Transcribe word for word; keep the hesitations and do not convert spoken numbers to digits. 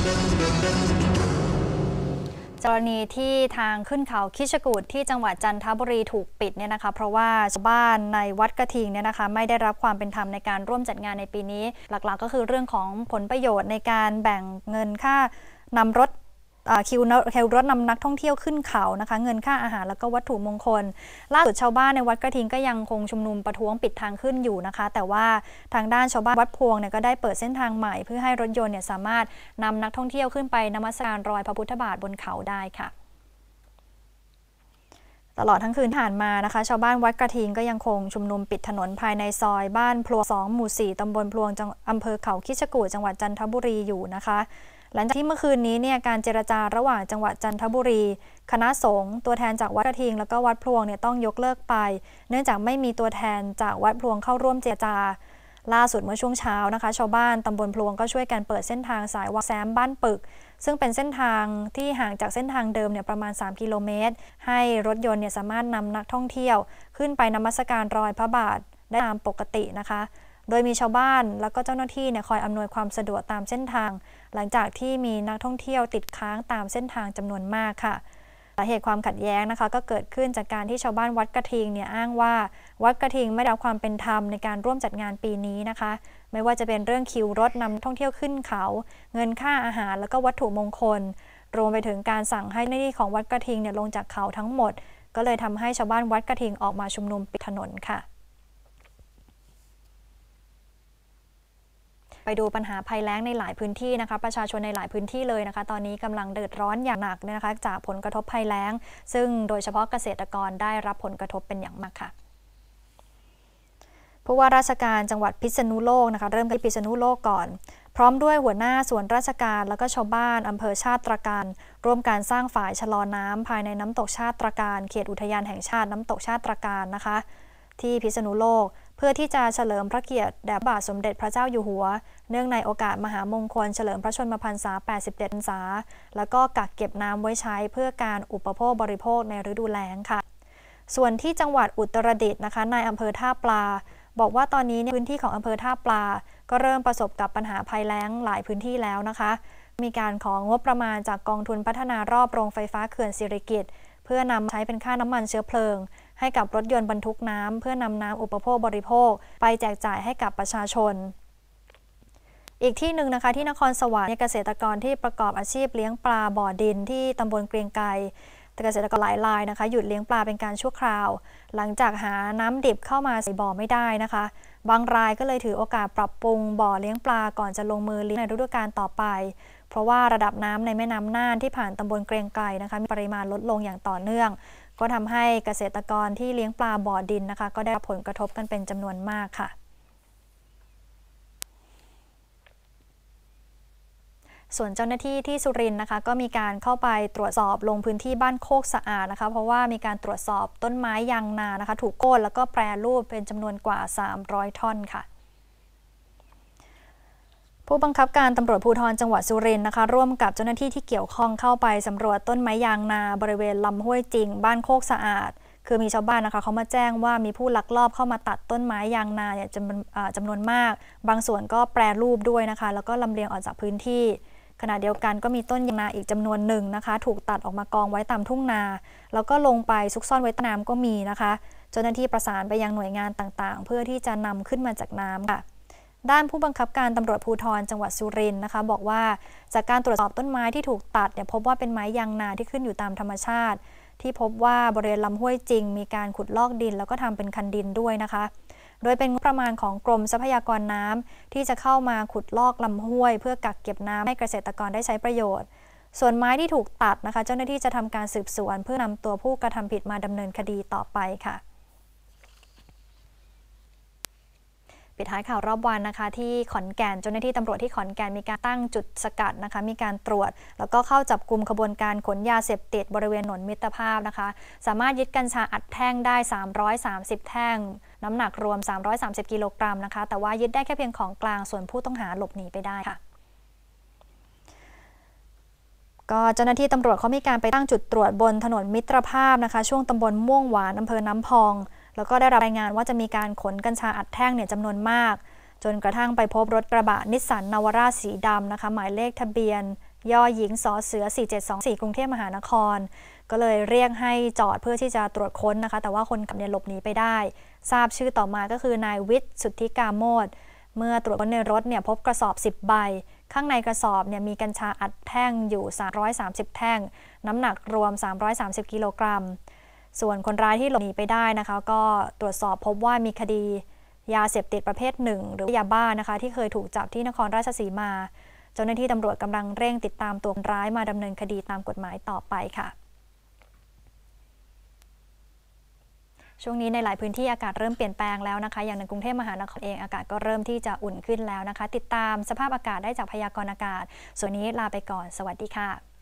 กรณีที่ทางขึ้นเขาคิชกูฏที่จังหวัดจันทบุรีถูกปิดเนี่ยนะคะเพราะว่าชาวบ้านในวัดกระทิงเนี่ยนะคะไม่ได้รับความเป็นธรรมในการร่วมจัดงานในปีนี้หลักๆ ก็คือเรื่องของผลประโยชน์ในการแบ่งเงินค่านำรถคิวคิวรถนำนักท่องเที่ยวขึ้นเขานะคะเงินค่าอาหารแล้วก็วัตถุมงคลล่าสุดชาวบ้านในวัดกระทิงก็ยังคงชุมนุมประท้วงปิดทางขึ้นอยู่นะคะแต่ว่าทางด้านชาวบ้านวัดพวงเนี่ยก็ได้เปิดเส้นทางใหม่เพื่อให้รถยนต์เนี่ยสามารถนำนักท่องเที่ยวขึ้นไปนมัสการรอยพระพุทธบาทบนเขาได้ค่ะตลอดทั้งคืนที่ผ่านมานะคะชาวบ้านวัดกระทิงก็ยังคงชุมนุมปิดถนนภายในซอยบ้านพลวงสองหมู่สี่ตำบลพลวงอำเภอเขาคิชกูฏจังหวัดจันทบุรีอยู่นะคะหลังจากที่เมื่อคืนนี้เนี่ยการเจรจาระหว่างจังหวัดจันทบุรีคณะสงฆ์ตัวแทนจากวัดกระทิงแล้วก็วัดพลวงเนี่ยต้องยกเลิกไปเนื่องจากไม่มีตัวแทนจากวัดพลวงเข้าร่วมเจรจาล่าสุดเมื่อช่วงเช้านะคะชาวบ้านตำบลพลวงก็ช่วยกันเปิดเส้นทางสายวัดแซมบ้านปึกซึ่งเป็นเส้นทางที่ห่างจากเส้นทางเดิมเนี่ยประมาณสามกิโลเมตรให้รถยนต์เนี่ยสามารถนำนักท่องเที่ยวขึ้นไปนมัสการรอยพระบาทได้ตามปกตินะคะโดยมีชาวบ้านแล้วก็เจ้าหน้าที่เนี่ยคอยอำนวยความสะดวกตามเส้นทางหลังจากที่มีนักท่องเที่ยวติดค้างตามเส้นทางจำนวนมากค่ะสาเหตุความขัดแย้งนะคะก็เกิดขึ้นจากการที่ชาวบ้านวัดกระทิงเนี่ยอ้างว่าวัดกระทิงไม่ได้รับความเป็นธรรมในการร่วมจัดงานปีนี้นะคะไม่ว่าจะเป็นเรื่องคิวรถนำท่องเที่ยวขึ้นเขาเงินค่าอาหารแล้วก็วัตถุมงคลรวมไปถึงการสั่งให้เจ้าหน้าที่ของวัดกระทิงเนี่ยลงจากเขาทั้งหมดก็เลยทำให้ชาวบ้านวัดกระทิงออกมาชุมนุมปิดถนนค่ะไปดูปัญหาภัยแล้งในหลายพื้นที่นะคะประชาชนในหลายพื้นที่เลยนะคะตอนนี้กำลังเดือดร้อนอย่างหนักนะคะจากผลกระทบภัยแล้งซึ่งโดยเฉพาะเกษตรกรได้รับผลกระทบเป็นอย่างมากค่ะผู้ว่าราชการจังหวัดพิษณุโลกนะคะเริ่มที่พิษณุโลกก่อนพร้อมด้วยหัวหน้าส่วนราชการแล้วก็ชาวบ้านอำเภอชาติตรการร่วมการสร้างฝ่ายชะลอน้ำภายในน้ำตกชาติตรการเขตอุทยานแห่งชาติน้ำตกชาติตรการนะคะที่พิษณุโลกเพื่อที่จะเฉลิมพระเกียรติแด่พระบาทสมเด็จพระเจ้าอยู่หัวเนื่องในโอกาสมหามงคลเฉลิมพระชนมพรรษาแปดสิบเจ็ดพรรษาแล้วก็กักเก็บน้ำไว้ใช้เพื่อการอุปโภคบริโภคในฤดูแล้งค่ะส่วนที่จังหวัดอุตรดิตถ์นะคะนายอำเภอท่าปลาบอกว่าตอนนี้พื้นที่ของอำเภอท่าปลาก็เริ่มประสบกับปัญหาภัยแล้งหลายพื้นที่แล้วนะคะมีการของงบประมาณจากกองทุนพัฒนารอบโรงไฟฟ้าเขื่อนสิริกิติ์เพื่อนำใช้เป็นค่าน้ำมันเชื้อเพลิงให้กับรถยนต์บรรทุกน้ำเพื่อนำน้ำอุปโภคบริโภคไปแจกจ่ายให้กับประชาชนอีกที่หนึ่งนะคะที่นครสวรรค์เกษตรกรที่ประกอบอาชีพเลี้ยงปลาบ่อดินที่ตำบลเกรียงไกรเกษตรกรหลายรายนะคะหยุดเลี้ยงปลาเป็นการชั่วคราวหลังจากหาน้ำดิบเข้ามาใส่บ่อไม่ได้นะคะบางรายก็เลยถือโอกาสปรับปรุงบ่อเลี้ยงปลาก่อนจะลงมือเลี้ยงในฤดูกาลต่อไปเพราะว่าระดับน้ำในแม่น้ำน่านที่ผ่านตำบลเกรียงไกรนะคะมีปริมาณลดลงอย่างต่อเนื่องก็ทำให้เกษตรกรที่เลี้ยงปลาบ่อดินนะคะก็ได้รับผลกระทบกันเป็นจำนวนมากค่ะส่วนเจ้าหน้าที่ที่สุรินทร์นะคะก็มีการเข้าไปตรวจสอบลงพื้นที่บ้านโคกสะอาดนะคะเพราะว่ามีการตรวจสอบต้นไม้ยางนานะคะถูกโค่นแล้วก็แปรรูปเป็นจำนวนกว่าสามร้อยท่อนค่ะผู้บังคับการตำรวจภูธรจังหวัดสุรินทร์นะคะร่วมกับเจ้าหน้าที่ที่เกี่ยวข้องเข้าไปสำรวจต้นไม้ยางนาบริเวณลำห้วยจริงบ้านโคกสะอาดคือมีชาวบ้านนะคะเขามาแจ้งว่ามีผู้ลักลอบเข้ามาตัดต้นไม้ยางนาเนี่ยจำนวนจำนวนมากบางส่วนก็แปรรูปด้วยนะคะแล้วก็ลำเลียงออกจากพื้นที่ขณะเดียวกันก็มีต้นยางนาอีกจำนวนหนึ่งนะคะถูกตัดออกมากองไว้ตามทุ่งนาแล้วก็ลงไปซุกซ่อนไว้ใต้น้ำก็มีนะคะเจ้าหน้าที่ประสานไปยังหน่วยงานต่างๆเพื่อที่จะนำขึ้นมาจากน้ำค่ะด้านผู้บังคับการตำรวจภูธรจังหวัดสุรินทร์นะคะบอกว่าจากการตรวจสอบต้นไม้ที่ถูกตัดเนี่ยพบว่าเป็นไม้ยางนาที่ขึ้นอยู่ตามธรรมชาติที่พบว่าบริเวณลำห้วยจริงมีการขุดลอกดินแล้วก็ทำเป็นคันดินด้วยนะคะโดยเป็นงบประมาณของกรมทรัพยากรน้ำที่จะเข้ามาขุดลอกลำห้วยเพื่อกักเก็บน้ำให้เกษตรกรได้ใช้ประโยชน์ส่วนไม้ที่ถูกตัดนะคะเจ้าหน้าที่จะทำการสืบสวนเพื่อนำตัวผู้กระทำผิดมาดำเนินคดีต่อไปค่ะปิดท้ายข่าวรอบวันนะคะที่ขอนแก่นเจ้าหน้าที่ตำรวจที่ขอนแก่นมีการตั้งจุดสกัดนะคะมีการตรวจแล้วก็เข้าจับกุมขบวนการขนยาเสพติดบริเวณถนนมิตรภาพนะคะสามารถยึดกัญชาอัดแท่งได้สามร้อยสามสิบแท่งน้ำหนักรวมสามร้อยสามสิบกิโลกรัมนะคะแต่ว่ายึดได้แค่เพียงของกลางส่วนผู้ต้องหาหลบหนีไปได้ค่ะก็เจ้าหน้าที่ตำรวจเขามีการไปตั้งจุดตรวจบนถนนมิตรภาพนะคะช่วงตำบลม่วงหวานอำเภอน้ำพองแล้วก็ได้รับรายงานว่าจะมีการขนกัญชาอัดแท่งเนี่ยจำนวนมากจนกระทั่งไปพบรถกระบะนิสสันนาวาร่าสีดำนะคะหมายเลขทะเบียนยอหญิงสอเสือสี่เจ็ดสองสี่กรุงเทพมหานครก็เลยเรียกให้จอดเพื่อที่จะตรวจค้นนะคะแต่ว่าคนขับเนี่ยหลบหนีไปได้ทราบชื่อต่อมาก็คือนายวิทย์สุทธิกาโมดเมื่อตรวจค้นในรถเนี่ยพบกระสอบสิบใบข้างในกระสอบเนี่ยมีกัญชาอัดแท่งอยู่สามร้อยสามสิบแท่งน้ำหนักรวมสามร้อยสามสิบกิโลกรัมส่วนคนร้ายที่หลบหนีไปได้นะคะก็ตรวจสอบพบว่ามีคดียาเสพติดประเภทหนึ่งหรือยาบ้านะคะที่เคยถูกจับที่นครราชสีมาเจ้าหน้าที่ตำรวจกำลังเร่งติดตามตัวคนร้ายมาดำเนินคดีตามกฎหมายต่อไปค่ะช่วงนี้ในหลายพื้นที่อากาศเริ่มเปลี่ยนแปลงแล้วนะคะอย่างในกรุงเทพมหานครเองอากาศก็เริ่มที่จะอุ่นขึ้นแล้วนะคะติดตามสภาพอากาศได้จากพยากรณ์อากาศส่วนนี้ลาไปก่อนสวัสดีค่ะ